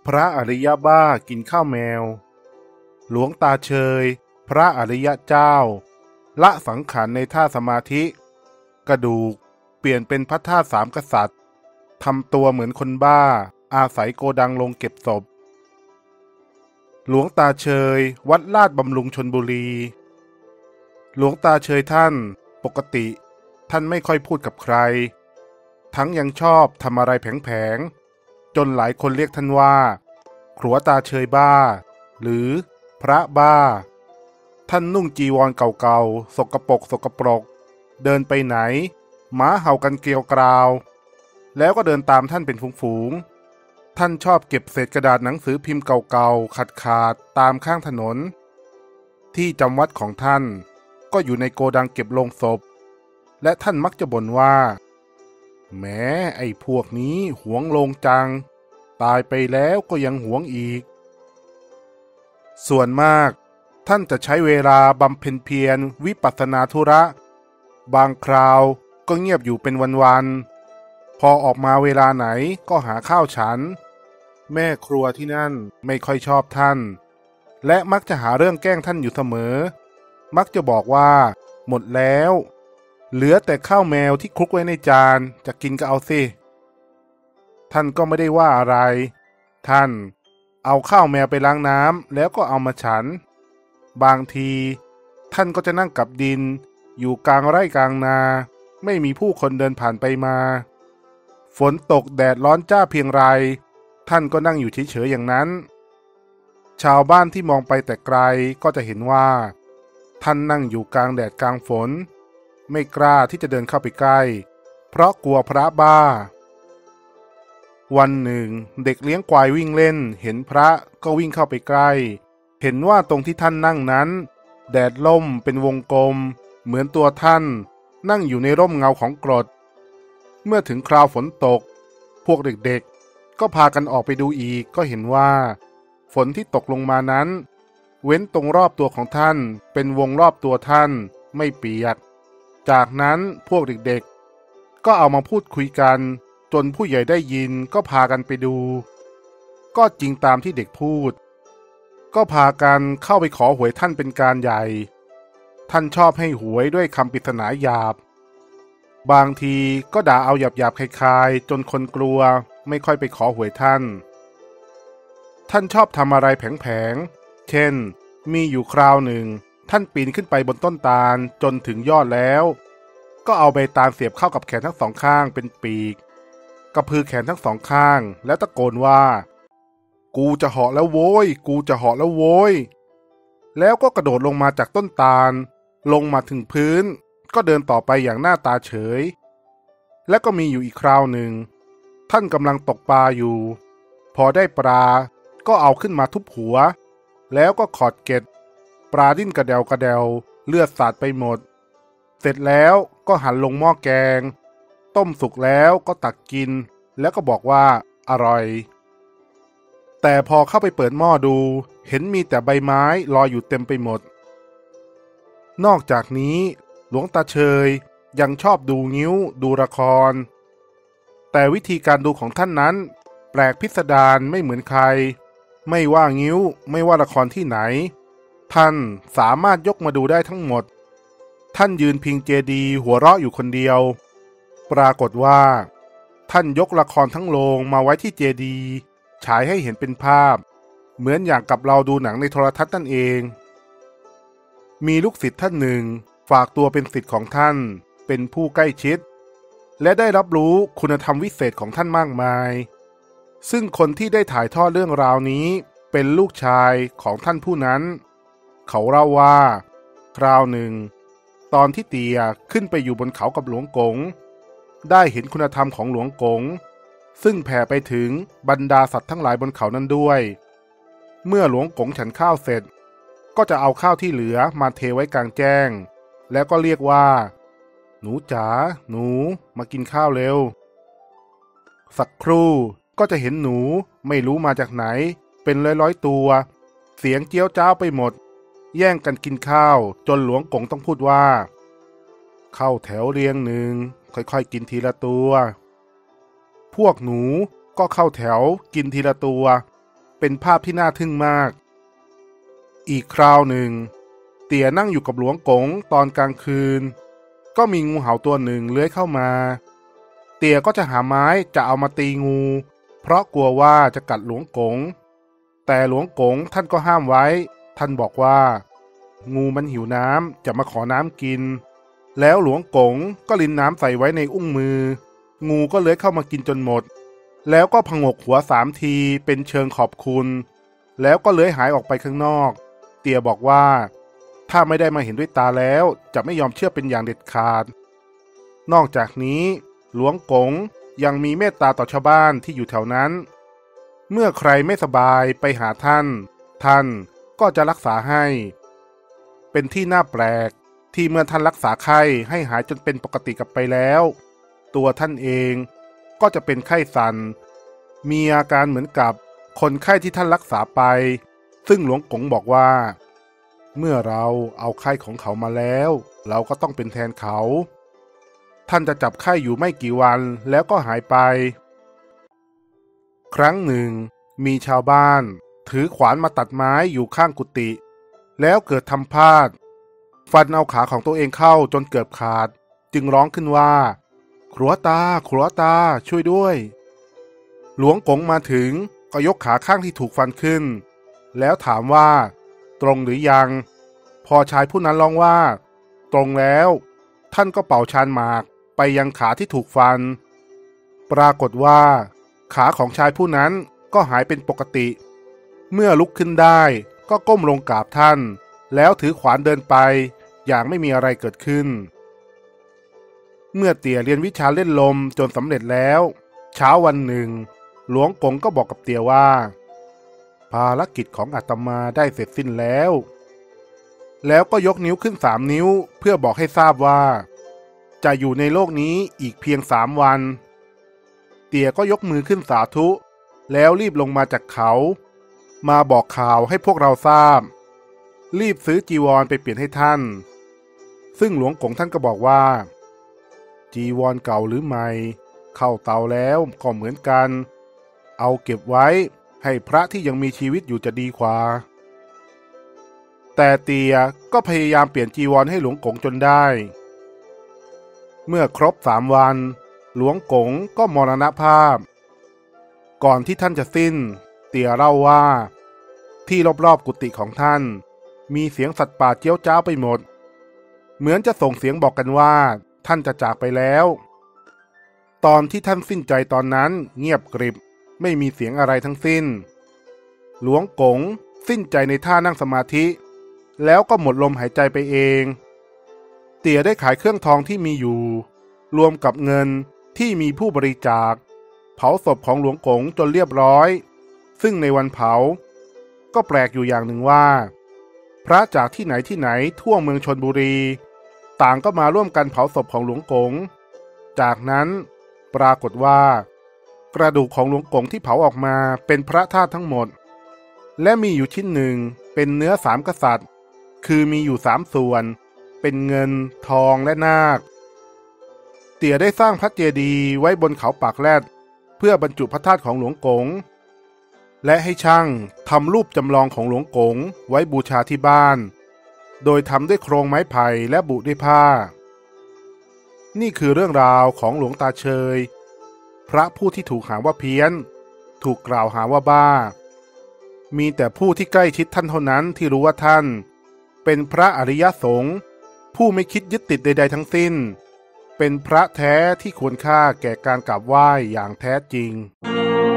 พระอริยบ้ากินข้าวแมวหลวงตาเชยพระอริยเจ้าละสังขารในท่าสมาธิกระดูกเปลี่ยนเป็นพระธาตุสามกษัตริย์ทำตัวเหมือนคนบ้าอาศัยโกดังลงเก็บศพหลวงตาเชยวัดลาดบำรุงชลบุรีหลวงตาเชยท่านปกติท่านไม่ค่อยพูดกับใครทั้งยังชอบทำอะไรแผลงๆจนหลายคนเรียกท่านว่าครัวตาเชยบ้าหรือพระบ้าท่านนุ่งจีวรเก่าๆสกปรกเดินไปไหนหมาเห่ากันเกลียวกราวแล้วก็เดินตามท่านเป็นฝูงๆท่านชอบเก็บเศษกระดาษหนังสือพิมพ์เก่าๆขาดตามข้างถนนที่จำวัดของท่านก็อยู่ในโกดังเก็บโลงศพและท่านมักจะบ่นว่าแม้ไอ้พวกนี้หวงโลงจังตายไปแล้วก็ยังหวงอีกส่วนมากท่านจะใช้เวลาบำเพ็ญเพียรวิปัสสนาธุระบางคราวก็เงียบอยู่เป็นวันๆพอออกมาเวลาไหนก็หาข้าวฉันแม่ครัวที่นั่นไม่ค่อยชอบท่านและมักจะหาเรื่องแกล้งท่านอยู่เสมอมักจะบอกว่าหมดแล้วเหลือแต่ข้าวแมวที่คลุกไว้ในจานจะกินก็เอาสิท่านก็ไม่ได้ว่าอะไรท่านเอาข้าวแมวไปล้างน้ำแล้วก็เอามาฉันบางทีท่านก็จะนั่งกับดินอยู่กลางไร่กลางนาไม่มีผู้คนเดินผ่านไปมาฝนตกแดดร้อนจ้าเพียงไรท่านก็นั่งอยู่เฉยๆอย่างนั้นชาวบ้านที่มองไปแต่ไกลก็จะเห็นว่าท่านนั่งอยู่กลางแดดกลางฝนไม่กล้าที่จะเดินเข้าไปใกล้เพราะกลัวพระบ้าวันหนึ่งเด็กเลี้ยงควายวิ่งเล่นเห็นพระก็วิ่งเข้าไปใกล้เห็นว่าตรงที่ท่านนั่งนั้นแดดล่มเป็นวงกลมเหมือนตัวท่านนั่งอยู่ในร่มเงาของกรดเมื่อถึงคราวฝนตกพวกเด็กๆก็พากันออกไปดูอีกก็เห็นว่าฝนที่ตกลงมานั้นเว้นตรงรอบตัวของท่านเป็นวงรอบตัวท่านไม่เปียกจากนั้นพวกเด็กๆก็เอามาพูดคุยกันจนผู้ใหญ่ได้ยินก็พากันไปดูก็จริงตามที่เด็กพูดก็พากันเข้าไปขอหวยท่านเป็นการใหญ่ท่านชอบให้หวยด้วยคำปริศนาหยาบบางทีก็ด่าเอาหยาบคายๆจนคนกลัวไม่ค่อยไปขอหวยท่านชอบทำอะไรแผลงๆเช่นมีอยู่คราวหนึ่งท่านปีนขึ้นไปบนต้นตาลจนถึงยอดแล้วก็เอาใบตาลเสียบเข้ากับแขนทั้งสองข้างเป็นปีกกระพือแขนทั้งสองข้างแล้วตะโกนว่ากูจะเหาะแล้วโว้ยกูจะเหาะแล้วโว้ยแล้วก็กระโดดลงมาจากต้นตาลลงมาถึงพื้นก็เดินต่อไปอย่างหน้าตาเฉยและก็มีอยู่อีกคราวหนึ่งท่านกำลังตกปลาอยู่พอได้ปลาก็เอาขึ้นมาทุบหัวแล้วก็ขอดเกล็ดปลาดิ้นกระเดวเลือดสาดไปหมดเสร็จแล้วก็หั่นลงหม้อแกงต้มสุกแล้วก็ตักกินแล้วก็บอกว่าอร่อยแต่พอเข้าไปเปิดหม้อดูเห็นมีแต่ใบไม้ลอยอยู่เต็มไปหมดนอกจากนี้หลวงตาเชยยังชอบดูงิ้วดูละครแต่วิธีการดูของท่านนั้นแปลกพิสดารไม่เหมือนใครไม่ว่างิ้วไม่ว่าละครที่ไหนท่านสามารถยกมาดูได้ทั้งหมดท่านยืนพิงเจดีย์หัวเราะอยู่คนเดียวปรากฏว่าท่านยกละครทั้งโรงมาไว้ที่เจดีย์ฉายให้เห็นเป็นภาพเหมือนอย่างกับเราดูหนังในโทรทัศน์นั่นเองมีลูกศิษย์ท่านหนึ่งฝากตัวเป็นศิษย์ของท่านเป็นผู้ใกล้ชิดและได้รับรู้คุณธรรมวิเศษของท่านมากมายซึ่งคนที่ได้ถ่ายทอดเรื่องราวนี้เป็นลูกชายของท่านผู้นั้นเขาเล่าว่าคราวหนึ่งตอนที่เตียขึ้นไปอยู่บนเขากับหลวงกงได้เห็นคุณธรรมของหลวงกงซึ่งแผ่ไปถึงบรรดาสัตว์ทั้งหลายบนเขานั้นด้วยเมื่อหลวงกงฉันข้าวเสร็จก็จะเอาข้าวที่เหลือมาเทไว้กลางแจ้งแล้วก็เรียกว่าหนูจ๋าหนูมากินข้าวเร็วสักครู่ก็จะเห็นหนูไม่รู้มาจากไหนเป็นร้อยตัวเสียงเจี๊ยวจ้าวไปหมดแย่งกันกินข้าวจนหลวงกงต้องพูดว่าเข้าแถวเรียงหนึ่งค่อยๆกินทีละตัวพวกหนูก็เข้าแถวกินทีละตัวเป็นภาพที่น่าทึ่งมากอีกคราวหนึ่งเตี่ยนั่งอยู่กับหลวงกงตอนกลางคืนก็มีงูเห่าตัวหนึ่งเลื้อยเข้ามาเตี่ยก็จะหาไม้จะเอามาตีงูเพราะกลัวว่าจะกัดหลวงกงแต่หลวงกงท่านก็ห้ามไว้ท่านบอกว่างูมันหิวน้ำจะมาขอน้ำกินแล้วหลวงกงก็รินน้ำใส่ไว้ในอุ้งมืองูก็เลื้อยเข้ามากินจนหมดแล้วก็ผงกหัว3 ทีเป็นเชิงขอบคุณแล้วก็เลื้อยหายออกไปข้างนอกเตี่ยบอกว่าถ้าไม่ได้มาเห็นด้วยตาแล้วจะไม่ยอมเชื่อเป็นอย่างเด็ดขาดนอกจากนี้หลวงกงยังมีเมตตาต่อชาวบ้านที่อยู่แถวนั้นเมื่อใครไม่สบายไปหาท่านก็จะรักษาให้เป็นที่น่าแปลกที่เมื่อท่านรักษาไข้ให้หายจนเป็นปกติกลับไปแล้วตัวท่านเองก็จะเป็นไข้สั่นมีอาการเหมือนกับคนไข้ที่ท่านรักษาไปซึ่งหลวงกงบอกว่าเมื่อเราเอาไข้ของเขามาแล้วเราก็ต้องเป็นแทนเขาท่านจะจับไข้อยู่ไม่กี่วันแล้วก็หายไปครั้งหนึ่งมีชาวบ้านถือขวานมาตัดไม้อยู่ข้างกุฏิแล้วเกิดทำพลาดฟันเอาขาของตัวเองเข้าจนเกือบขาดจึงร้องขึ้นว่าครัวตาช่วยด้วยหลวงกงมาถึงก็ยกขาข้างที่ถูกฟันขึ้นแล้วถามว่าตรงหรือยังพอชายผู้นั้นร้องว่าตรงแล้วท่านก็เป่าชานหมากไปยังขาที่ถูกฟันปรากฏว่าขาของชายผู้นั้นก็หายเป็นปกติเมื่อลุกขึ้นได้ก็ก้มลงกราบท่านแล้วถือขวานเดินไปอย่างไม่มีอะไรเกิดขึ้นเมื่อเตี่ยเรียนวิชาเล่นลมจนสำเร็จแล้วเช้าวันหนึ่งหลวงกงก็บอกกับเตี่ยว่าภารกิจของอาตมาได้เสร็จสิ้นแล้วก็ยกนิ้วขึ้น3 นิ้วเพื่อบอกให้ทราบว่าจะอยู่ในโลกนี้อีกเพียง3 วันเตี่ยก็ยกมือขึ้นสาธุแล้วรีบลงมาจากเขามาบอกข่าวให้พวกเราทราบรีบซื้อจีวรไปเปลี่ยนให้ท่านซึ่งหลวงกงท่านก็บอกว่าจีวรเก่าหรือใหม่เข้าเตาแล้วก็เหมือนกันเอาเก็บไว้ให้พระที่ยังมีชีวิตอยู่จะดีกว่าแต่เตี่ยก็พยายามเปลี่ยนจีวรให้หลวงกงจนได้เมื่อครบ3 วันหลวงกงก็มรณภาพก่อนที่ท่านจะสิ้นเตี่ยเล่าว่าที่รอบๆกุฏิของท่านมีเสียงสัตว์ป่าเจี๊ยวจ้าวไปหมดเหมือนจะส่งเสียงบอกกันว่าท่านจะจากไปแล้วตอนที่ท่านสิ้นใจตอนนั้นเงียบกริบไม่มีเสียงอะไรทั้งสิ้นหลวงกงสิ้นใจในท่านั่งสมาธิแล้วก็หมดลมหายใจไปเองเตี่ยได้ขายเครื่องทองที่มีอยู่รวมกับเงินที่มีผู้บริจาคเผาศพของหลวงกงจนเรียบร้อยซึ่งในวันเผาก็แปลกอยู่อย่างหนึ่งว่าพระจากที่ไหนทั่วเมืองชลบุรีต่างก็มาร่วมกันเผาศพของหลวงกงจากนั้นปรากฏว่ากระดูกของหลวงกงที่เผาออกมาเป็นพระธาตุทั้งหมดและมีอยู่ชิ้นหนึ่งเป็นเนื้อ3 กษัตริย์คือมีอยู่3 ส่วนเป็นเงินทองและนาคเตี่ยได้สร้างพระเจดีย์ไว้บนเขาปากแรดเพื่อบรรจุพระธาตุของหลวงกงและให้ช่างทำรูปจำลองของหลวงกงไว้บูชาที่บ้านโดยทำด้วยโครงไม้ไผ่และบุด้วยผ้านี่คือเรื่องราวของหลวงตาเชยพระผู้ที่ถูกหาว่าเพี้ยนถูกกล่าวหาว่าบ้ามีแต่ผู้ที่ใกล้ชิดท่านเท่านั้นที่รู้ว่าท่านเป็นพระอริยสงฆ์ผู้ไม่คิดยึดติดใดๆทั้งสิ้นเป็นพระแท้ที่ควรค่าแก่การกราบไหว้อย่างแท้จริง